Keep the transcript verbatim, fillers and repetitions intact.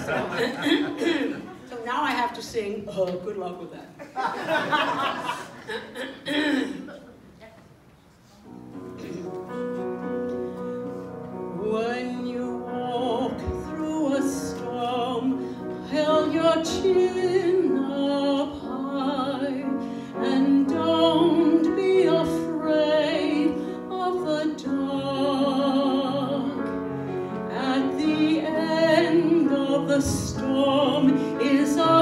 So, so now I have to sing, oh, good luck with that. When you walk through a storm, hold your chin up high, and don't be afraid of the dark. At the end of the storm is a